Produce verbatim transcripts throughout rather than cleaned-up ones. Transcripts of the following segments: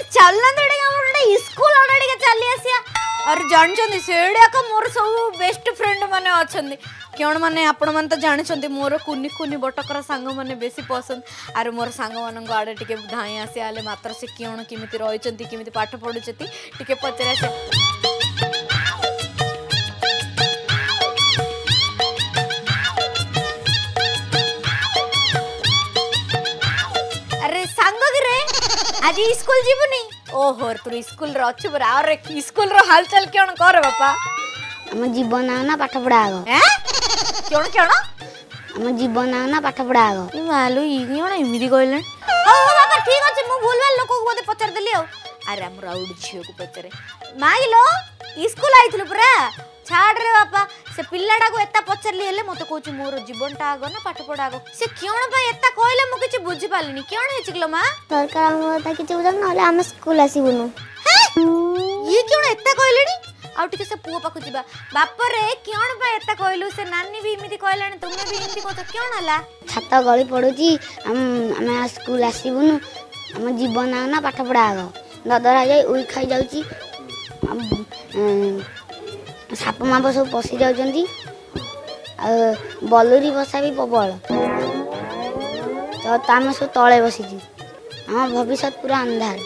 चलना तो हमर स्कूल आड़े टिके चली आसिया अरे जानछन्ती सेडा का मोर सब बेस्ट फ्रेंड माने अछन्ती केण माने आपण मन तो जानछन्ती मोर कुनी कुनी बटकर सांग माने बेसी पसंद अरे मोर सांग मानं आड़े टिके धाई आसी आले मात्र से केण किमिति रहिचन्ती किमिति पाठ पढुचती टिके पचरा से अरे सांग गिरे आज स्कूल जीवनी ओहो तू स्कूल रे अच्छु बरा अरे स्कूल रो हालचाल केण कर बापा हम जीवन आना पाठ पढ़ा आगो हैं केण केण हम जीवन आना पाठ पढ़ा आगो ई मालू ई केण इमिदी कहले हो हो बापा ठीक अछि मु भूलवाल लोक को बोते पचर देली हो अरे हम राउड छियो को पचरे माइलो स्कूल आइथलो परा छाड़ रे बापा से पिल्लाडा को एता पचरली हेले मते कहू मोर जीवनटा आगो ना पाठ पढ़ा आगो से केण भाई एता कहले मु किछ बुझी पालिनी केण हेचिकलो मा सरकार हम ता किछ बुझन नले हम स्कूल आसीबुनु ये केण एता कहलेनी आउ टिके से पुओ पाखु जिबा बाप रे केण भाई एता कहलु से नानी भी इमिति कहलानी तुमे भी इमिति कहत केण हला छात गली पडुची हम हम स्कूल आसीबुनु हम जीवन आना पाठ पढ़ा आगो ददरा जाई उई खाई जाउची साप माप सब पशि जाउचंती बलुरी बसा भी प्रबल तो तामे सब तले बसी हम भविष्य पूरा अंधार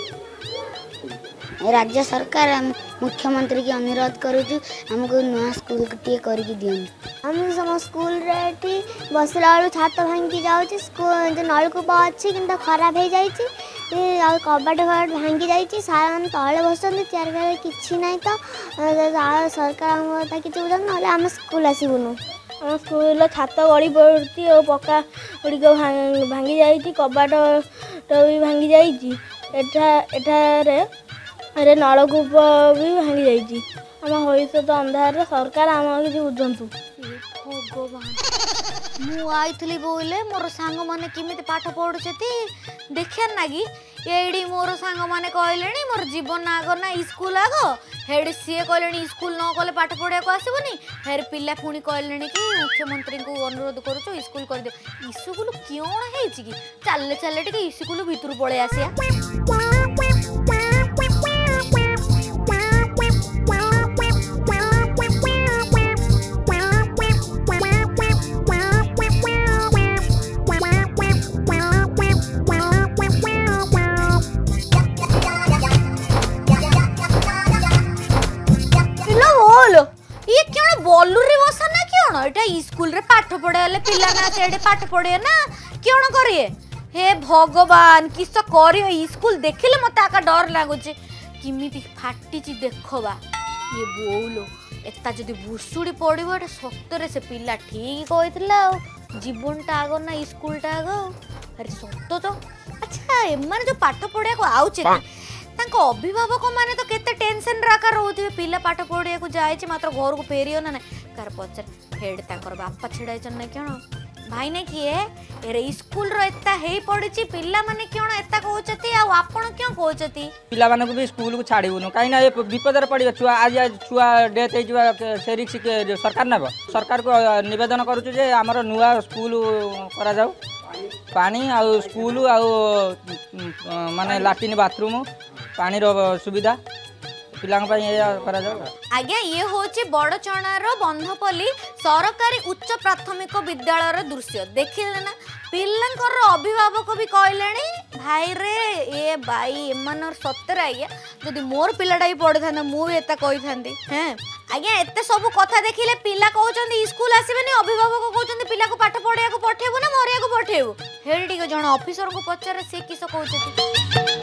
राज्य सरकार मुख्यमंत्री की अनुरोध करूँ हमको नुआ स्कूल टे करके दियंतु हम सम स्कूल रे बसला बेलू छात भांगी जाऊँगी स्कूल जो नलकूप अच्छी कि खराब हो जाए कबाट कबाट भांगी जाइए सार मैंने तले बस चेयर फेयर कि ना तो सरकार कि बुझान ना आम स्कूल आसबुनु आम स्कूल छात गड़ी पड़ी और पक्का गुड़िक भांगी जाइए कबाट भी भांगी जाइए अरे नलकूप भी भांगी जाइए आम भविष्य तो अंधार सरकार आम कि बुझंतु भगवान मु आइथली बोले मोर सांग माने किमिति पाठ पढुछती देखिया नागी एडी मोर सांग माने कहलेनी मोर जीवन आगो ना स्कूल आगो हेड सीए कहलेनी स्कूल न गले पाठ पढिया को आसीबनी फेर पिल्ला पुणी कहलेनी कि मुख्यमंत्री को अनुरोध करूछु स्कूल कर दियो स्कूल क्यों हेछि कि चलले चलले टिके स्कूल भीतर पळे आसिया बलुरी बसा ना क्यों एटा स्कूल रे पाठ पढ़े पिला ना सेडे पाठ पढ़े ना क्यों करिए हे भगवान किस करियो स्कूल देखिले मते आका डर लागुचे किमिति फाटिची देखबा ये बोलो एता जदी भुसुडी पड़िबो एटा सत्तरे से पिला ठीक होइतला जीवनटा आगो ना स्कूलटा आगो अरे सत्तो तो अच्छा एमाने जो पाठ पढ़िया को आउचे तांको अभिभावक माने तो केते टेंशन राका रहउथिबे पिला पाठ पढ़िया को जायछि मात्र घर को फेरियो ना कार पचर हेड तांकर बापा छिडाइ छन नै केन भाई ने किए एरे स्कूल रो एता हेई पड़िछि पिला माने केन एता कहउछथि आ आपण क्यों कहउछथि पिला माने को भी स्कूल को छाड़िबुनु काई ना विपद रे पड़ियो छुआ आज छुआ डेथ हे जुआ से रिक्स के सरकार नेबो सरकार को निवेदन करूछु जे हमर नुवा स्कूल करा जाऊ पानी आ स्कूल आ माने लैट्रिन बाथरूम पानी रो सुविधा आज्ञा ये होची बड़चणार बंधपल्ली सरकारी उच्च प्राथमिक विद्यालय दृश्य देखिले ना पिल्लांकर अभिभावक भी कहलेनी भाई रे ए भाई एमनर सत्तर आज्ञा जदि मोर पिलाटा भी पढ़ी था मु भी एता कहि थांती हैं आज्ञा एते सब कथा देखिले पिला कहउचंदी स्कूल आसीबेनी अभिभावक कहउचंदी पिला को पाठ पढ़िया को पठेबो ना मरिया को पठेबो हेडी के जण ऑफिसर को पचारे से किस कहउचंदी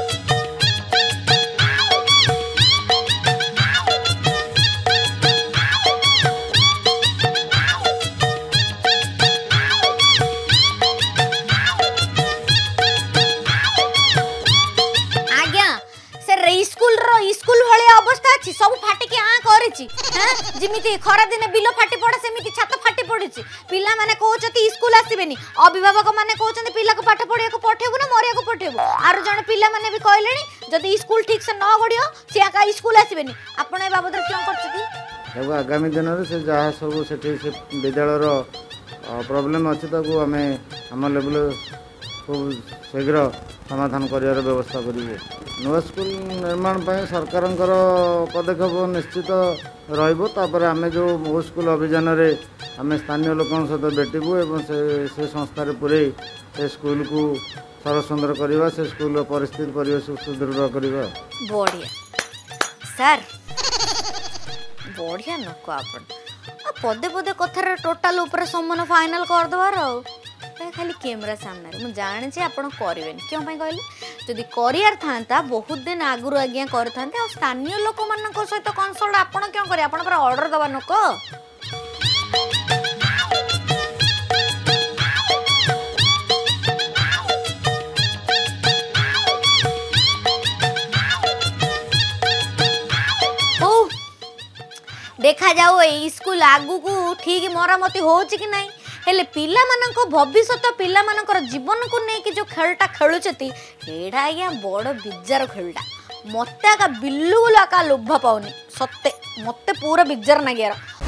स्कूल भले अवस्था अछि सब फाटी के आ करिछि हैं जिमिति खरा दिन बिलो फाटी पड़े सेमिति छात फाटी पड़िछि पिला माने कहउछथि स्कूल आसीबेनी अभिभावक माने कहउछथि पिला को पाठ पढ़िया को पठेबो ना मरिया को पठेबो आरो जने पिला माने भी कहलेनी जदी स्कूल ठीक से न गडियो से आका स्कूल आसीबेनी आपण ए बाबद क्यों करछथि एगो आगामी दिन रे से जहा सब सेठी से विद्यालय रो प्रॉब्लम अछि ताको हमें हम लेवल खूब शीघ्र समाधान कर व्यवस्था करेंगे। नुआ स्कूल निर्माण पर सरकार पदक्षेप निश्चित रही। आम जो मो स्कूल अभियान आम स्थानीय लोकों सहित भेटू और से, से संस्थार पूरे से स्कूल को सरस सुंदर करवा से स्कूल परिस्थिति परिवेश सुदृढ़ करवा। बढ़िया सर बढ़िया नको आपण पदे पदे कथार टोटाल ऊपर सम्मान फाइनल करदेवार खाली कैमरा सामने मुझे जाने जे आपण करें क्यों कहले जदि करियार था बहुत दिन आगु आज्ञा करते स्थानीय लोक मान सहित कनसल्ट आपण क्यों करें आपण पर ऑर्डर दबा नको। देखा जाओ ए स्कूल आगु को ठीक मरामती हो कि नहीं हेले पिला मानक भविष्य पिला मानकर जीवन को लेकिन जो खेलटा खेलुचती एडा आज्ञा बड़ बिजार खेलटा मत बिल्कुल आका लोभ पाऊनी सत्ते मत पूरा बिजार नागियार